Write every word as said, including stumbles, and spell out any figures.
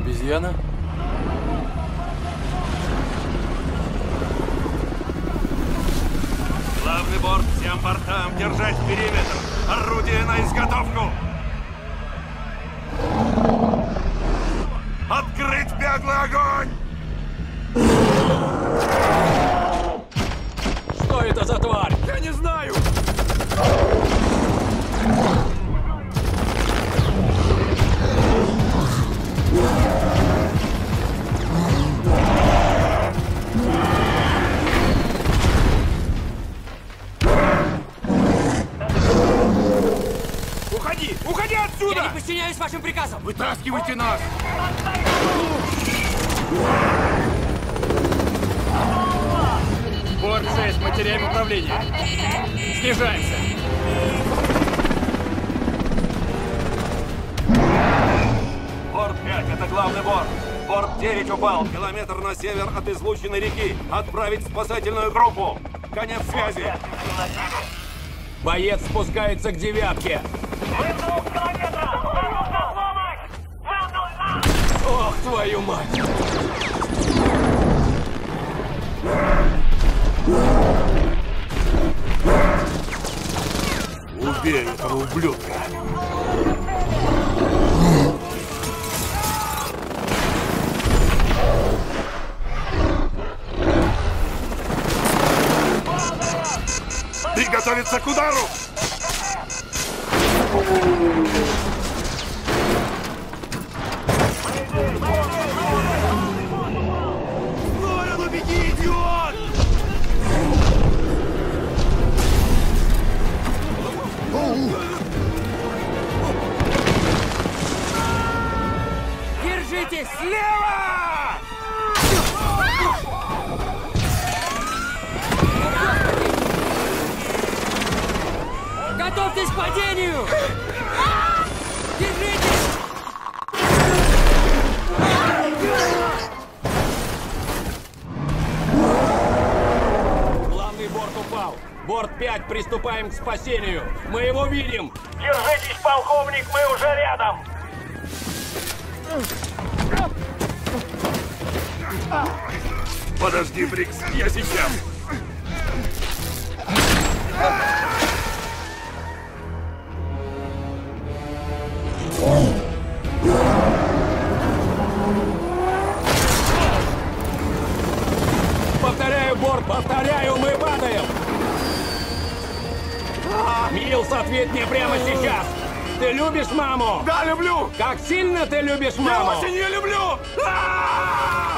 обезьяна? Главный борт, всем бортам держать периметр. Орудие на изготовку. Открыть беглый огонь! Что это за тварь? Я не знаю! Уходи! Уходи отсюда! Я не подчиняюсь вашим приказам! Вытаскивайте нас! Борт шесть, мы теряем управление. Снижаемся. Борт пять, это главный борт. Борт девять упал, километр на север от излученной реки. Отправить спасательную группу. Конец связи. Боец спускается к девятке. Ох, твою мать! Убей этого ублюдка. Приготовиться к удару! Ну, беги, идиот! Держитесь слева! Готовьтесь к падению! Держитесь! Главный борт упал. Борт пять, приступаем к спасению. Мы его видим. Держитесь, полковник, мы уже рядом! Подожди, Брикс, я сейчас! Повторяю, борт, повторяю, мы падаем. Милс, ответь мне прямо сейчас. Ты любишь маму? Да, люблю! Как сильно ты любишь Я маму? очень ее люблю! А-а-а!